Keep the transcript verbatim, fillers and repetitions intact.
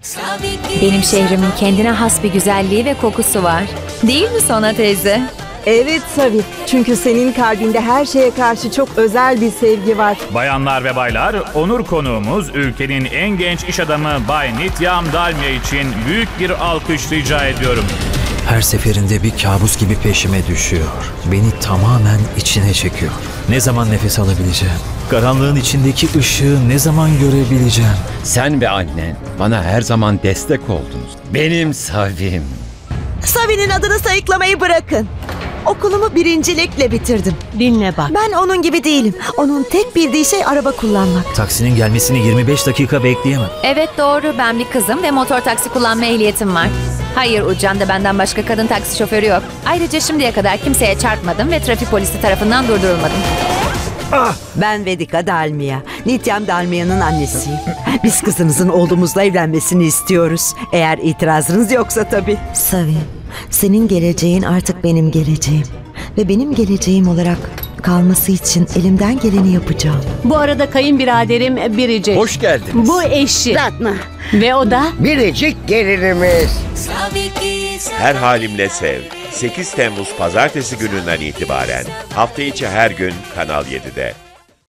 Benim şehrimin kendine has bir güzelliği ve kokusu var. Değil mi Sona teyze? Evet Savi. Çünkü senin kalbinde her şeye karşı çok özel bir sevgi var. Bayanlar ve baylar, onur konuğumuz ülkenin en genç iş adamı Bay Nityam Dalmia için büyük bir alkış rica ediyorum. Her seferinde bir kabus gibi peşime düşüyor. Beni tamamen içine çekiyor. Ne zaman nefes alabileceğim? Karanlığın içindeki ışığı ne zaman görebileceğim? Sen ve annen bana her zaman destek oldunuz. Benim Savim. Savi'nin adını sayıklamayı bırakın. Okulumu birincilikle bitirdim. Dinle bak. Ben onun gibi değilim. Onun tek bildiği şey araba kullanmak. Taksinin gelmesini yirmi beş dakika bekleyemem. Evet doğru, ben bir kızım ve motor taksi kullanma ehliyetim var. Hayır, Uccan'da benden başka kadın taksi şoförü yok. Ayrıca şimdiye kadar kimseye çarpmadım ve trafik polisi tarafından durdurulmadım. Ben Vedika Dalmia. Nityam Dalmia'nın annesiyim. Biz kızınızın oğlumuzla evlenmesini istiyoruz. Eğer itirazınız yoksa tabii. Savi, senin geleceğin artık benim geleceğim. Ve benim geleceğim olarak kalması için elimden geleni yapacağım. Bu arada kayınbiraderim Biricik. Hoş geldiniz. Bu eşi. Ratna, Ve o da biricik gelinimiz. Her Halimle Sev. sekiz Temmuz Pazartesi gününden itibaren hafta içi her gün Kanal yedide.